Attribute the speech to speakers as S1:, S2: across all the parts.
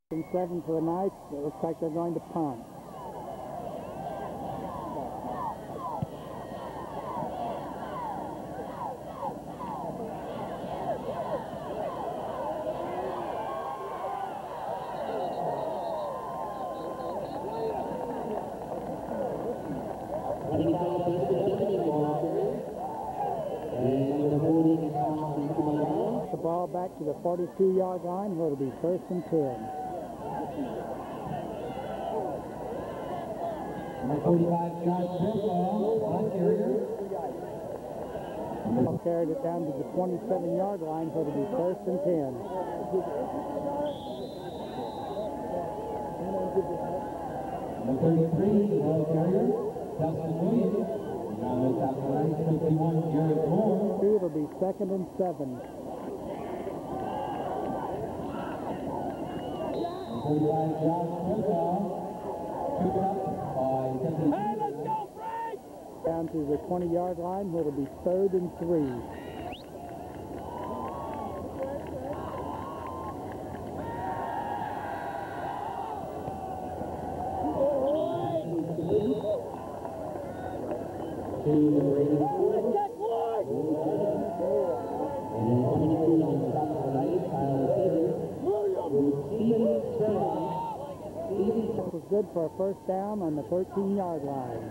S1: And 7 for the Knights. It looks like they're going to punt. The ball back to the 42-yard line where it'll be 1st and 10.
S2: Number 45, Josh Briscoe, ball carrier.
S1: Carried it down to the 27-yard line where it'll be 1st and 10.
S2: Number 33, ball carrier, Dustin Williams. Now it's out to 51, Jared Moore.
S1: It'll be 2nd and 7.
S2: Number 45, Josh Briscoe, picked up by 17.
S3: Hey, let's go, Frank!
S1: Down to the 20-yard line where it'll be 3rd and 3. Was good for a 1st down on the 13-yard line.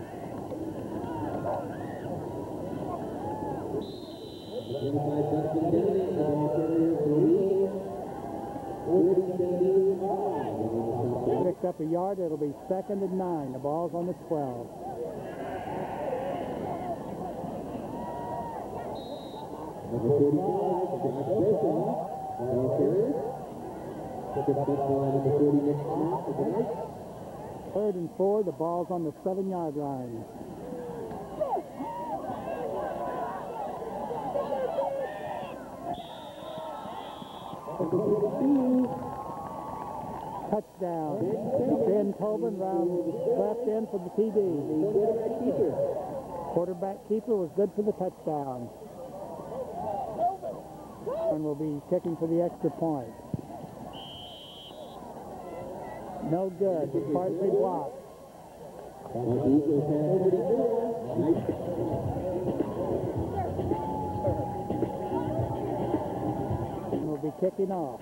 S1: Picked up a yard. It'll be 2nd and 9. The ball's on the 12.
S2: Number 45, Josh Briscoe, ball carrier. Picked up by number 40, Nick Smith of the Knights.
S1: 3rd and 4. The ball's on the 7-yard line. Touchdown. Ben Tobin round left end for the TD. Quarterback keeper was good for the touchdown. And will be kicking for the extra point. No good. Partly blocked. And will be kicking off.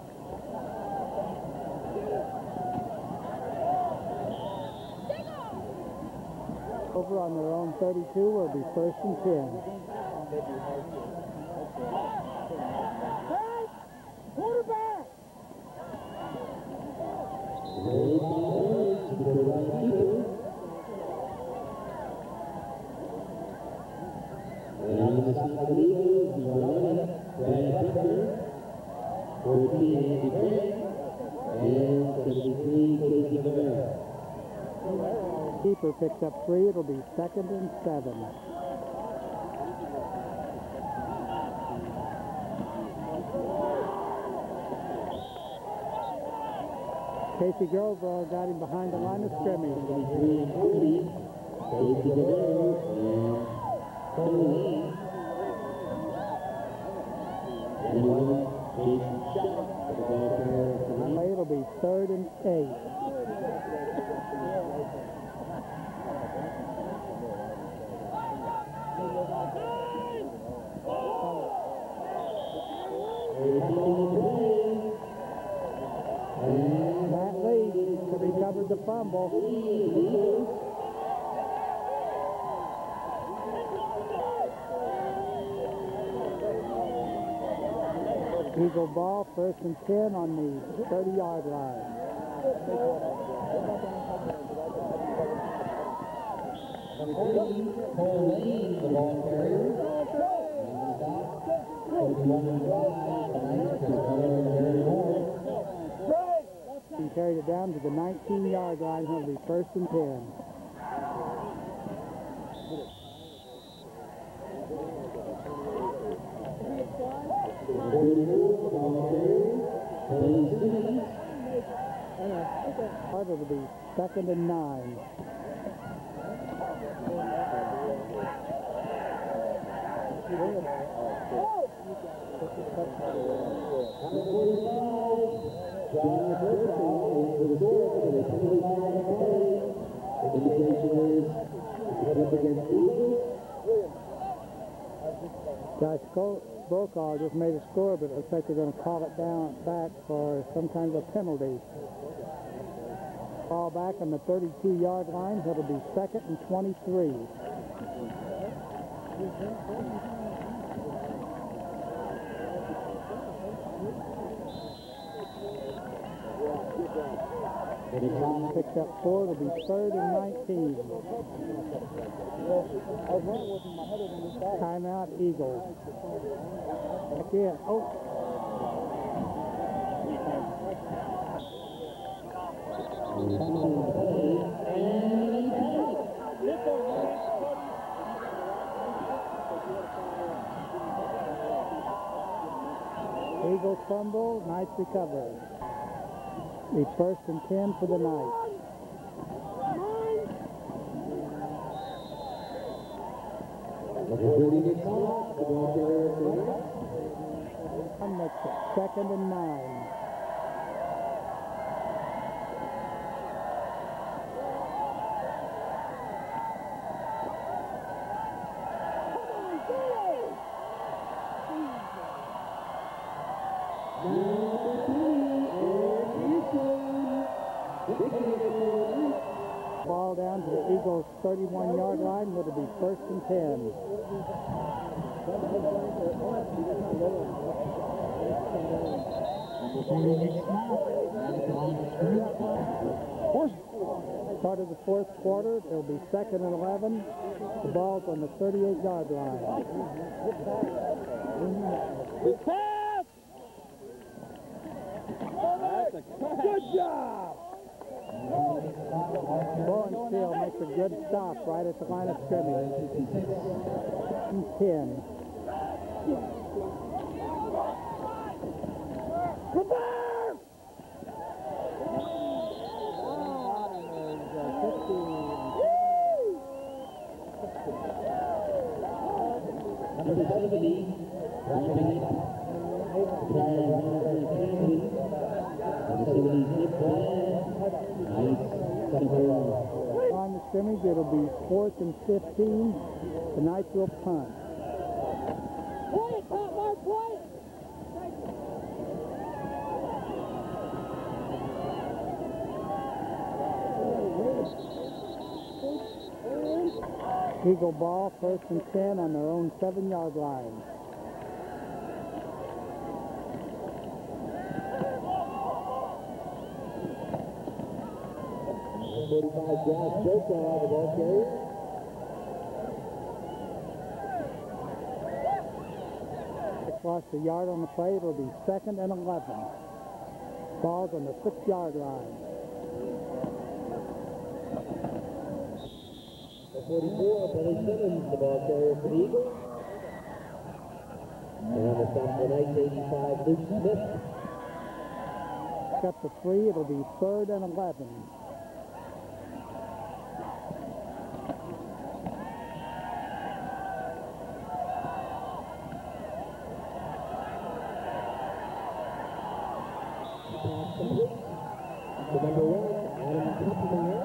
S1: Over on their own 32 will be 1st and 10.
S3: Hey, quarterback!
S1: Keeper picks up 3. It'll be 2nd and 7. Casey Grover got him behind the line of scrimmage. It'll be 3rd and 8. Matt Lee recovered the fumble. Eagle ball, 1st and 10 on the 30-yard line.
S2: Cole Lane, the ball carrier.
S1: He carried it down to the 19-yard line. It'll be 1st and 10. It'll be 2nd and 9. Josh Brokaw just made a score, but it looks like they're going to call it back for some kind of a penalty. Ball back on the 32-yard line. It'll be 2nd and 23. Picked up 4. It'll be 3rd and 19. Timeout, Eagles. Again. Oh. Eagles fumble. Nice recovery. The 1st and 10 for the night. And that's it. 2nd and 9. Ball down to the Eagles' 31-yard line. It'll be 1st and 10. Start of the 4th quarter. It'll be 2nd and 11. The ball's on the 38-yard line.
S3: Good job!
S1: Bowenstiel makes a good stop right at the line of scrimmage. 10. On the scrimmage, it'll be 4th and 15. The Knights will punt.
S3: Play it, Pat Mark, play it!
S1: Eagle ball, 1st and 10 on their own 7-yard line.
S2: Josh Brokaw, the ball carrier.
S1: Lost a yard on the play. It'll be 2nd and 11. Ball's on the 6-yard line.
S2: The 44, Billy Simmons, the ball carrier for the Eagles. And on the stop for the Knights, 85, Luke Smith.
S1: Cut the 3. It'll be 3rd and 11.
S2: The number 1, Adam Kuppenmeyer.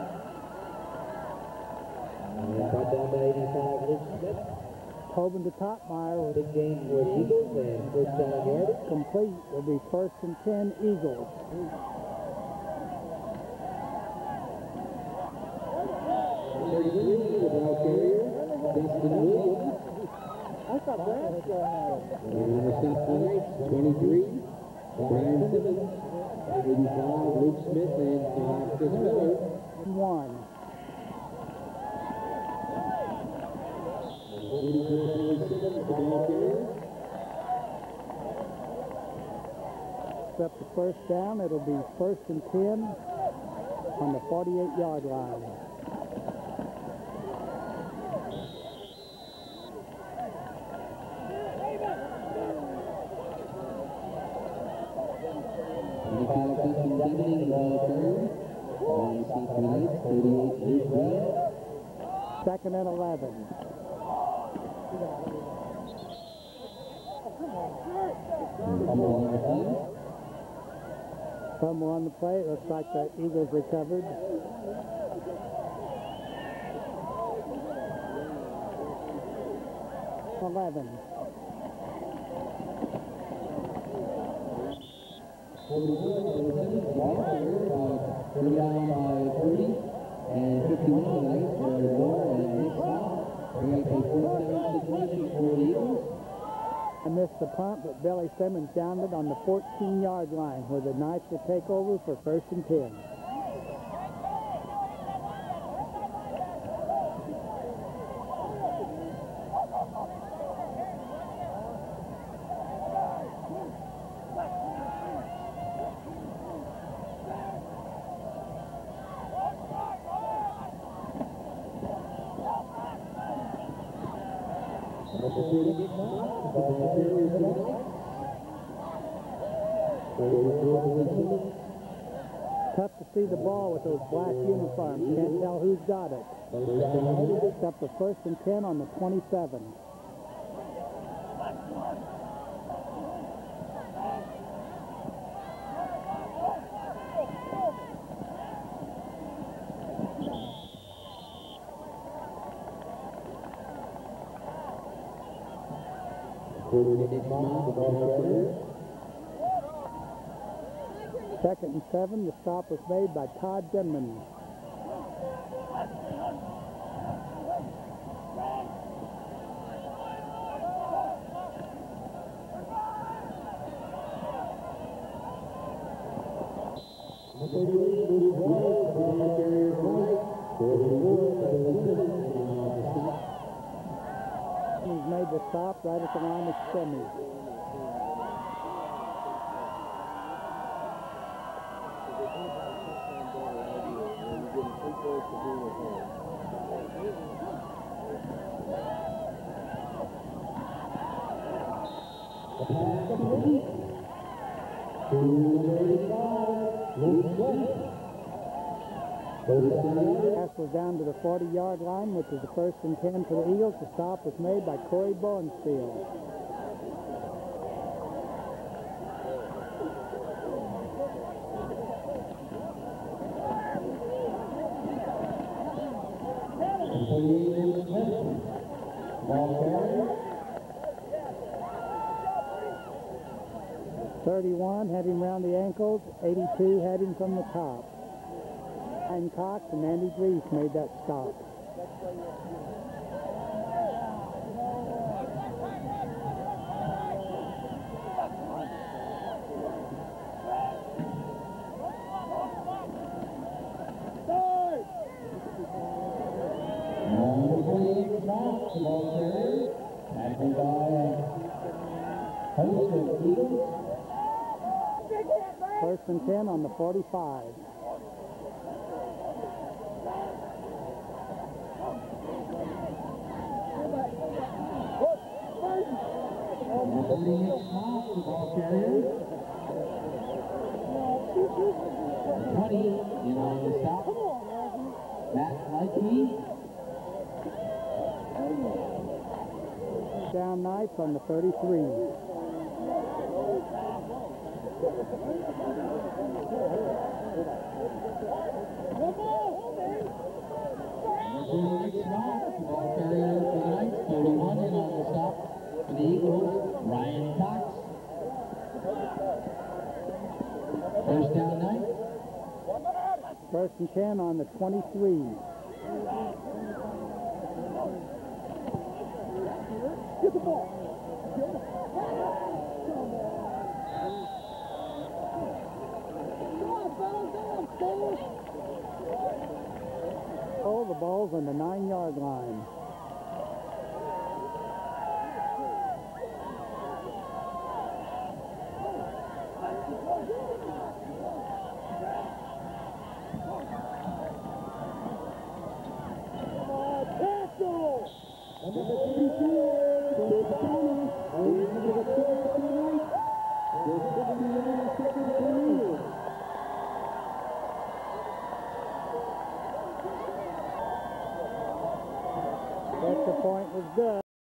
S2: And brought down by 85, Luke Smith.
S1: Tobin to Topmeyer.
S2: Big game for the Eagles and 1st down yardage.
S1: Complete. It'll be 1st and 10 Eagles.
S2: 33, the ball carrier, Dustin Williams.
S1: I thought Brad was going to have it.
S2: And on the stop for the Knights, 23, Brian Simmons. 85, Luke Smith, and 5, Chris Miller.
S1: 1.
S2: 44, Billy Simmons, the ball carrier.
S1: Except the 1st down, it'll be 1st and 10 on the 48-yard line.
S2: Dustin Dudley, the ball carrier. On the stop for the Knights, 38, Luke Grant.
S1: 2nd and 11. Fumble on the play. It looks like the Eagles recovered. $11.
S2: 3 down by 30 and 51 on the night for Moore and Nick South. Bringing up a 4th down situation for the Eagles.
S1: I missed the punt, but Billy Simmons downed it on the 14-yard line where the Knights will take over for 1st and 10. Tough to see the ball with those black uniforms. Can't tell who's got it. It's up to 1st and 10 on the 27. Second and 7. The stop was made by Todd Denman. He's made the stop right at the line of scrimmage. Pass was down to the 40-yard line, which is the 1st and 10 for the Eagles. The stop was made by Corey Bowenfield. Ball 31 had him around the ankles. 82 had him from the top. Ryan Cox and Andy Reese made that stop. First and 10 on the 45.
S2: Ball carrier. 20 in on the stop. Matt Likey.
S1: Down Knights on the 33.
S2: Ball carrier for the Knights. 31 in on the stop for the Eagles. Ryan Cox. First down, Knights.
S1: First and 10 on the 23. Get the ball. Oh, the ball's on the 9-yard line. Number 32,